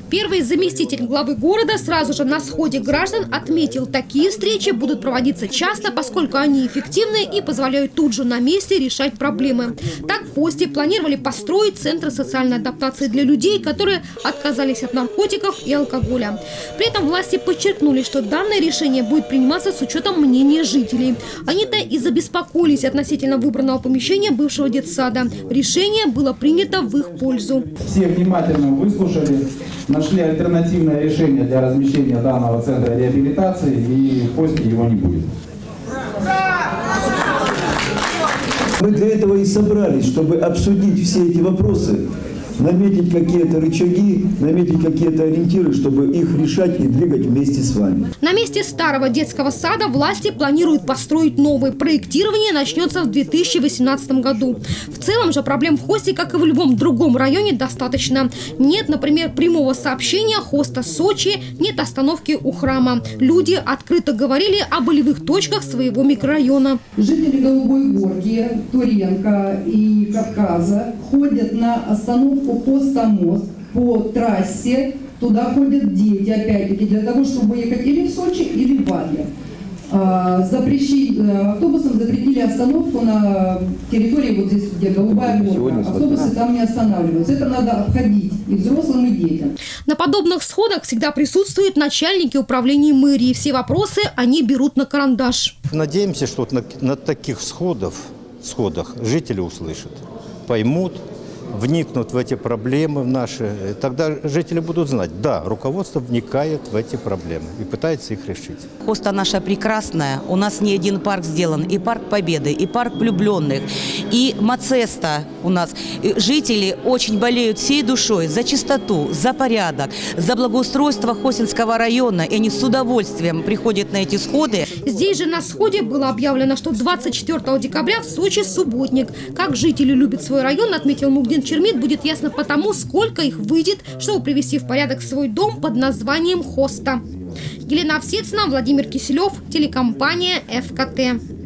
Первый заместитель главы города сразу же на сходе граждан отметил, такие встречи будут проводиться часто, поскольку они эффективны и позволяют тут же на месте решать проблемы. Так в Хосте планировали построить центры социальной адаптации для людей, которые отказались от наркотиков и алкоголя. При этом власти подчеркнули, что данное решение будет приниматься с учетом мнения жителей. Они-то и забеспокоились относительно выбранного помещения бывшего детсада. Решение было принято в их пользу. Все внимательно выслушали, нашли альтернативное решение для размещения данного центра реабилитации, и в Хосте его не будет. Мы для этого и собрались, чтобы обсудить все эти вопросы, наметить какие-то рычаги, наметить какие-то ориентиры, чтобы их решать и двигать вместе с вами. На месте старого детского сада власти планируют построить новый. Проектирование начнется в 2018 году. В целом же проблем в Хосте, как и в любом другом районе, достаточно. Нет, например, прямого сообщения Хоста-Сочи, нет остановки у храма. Люди открыто говорили о болевых точках своего микрорайона. Жители Голубой Горки, Туренко и Кавказа ходят на остановку Хоста-Мост по трассе. Туда ходят дети, опять-таки, для того, чтобы ехать или в Сочи, или в Варе. Автобусам запретили остановку на территории, вот здесь, где Голубая Горка. Автобусы там не останавливаются. Это надо обходить и взрослым, и детям. На подобных сходах всегда присутствуют начальники управления мэрии. Все вопросы они берут на карандаш. Надеемся, что на таких сходах жители услышат, поймут, вникнут в эти проблемы наши. Тогда жители будут знать, да, руководство вникает в эти проблемы и пытается их решить. Хоста наша прекрасная. У нас не один парк сделан. И парк Победы, и парк влюбленных, и Мацеста у нас. Жители очень болеют всей душой за чистоту, за порядок, за благоустройство Хостинского района. И они с удовольствием приходят на эти сходы. Здесь же на сходе было объявлено, что 24 декабря в Сочи субботник. Как жители любят свой район, отметил Мугдин Чермит, будет ясно потому, сколько их выйдет, чтобы привести в порядок свой дом под названием Хоста. Елена Овсецина, Владимир Киселев, телекомпания ФКТ.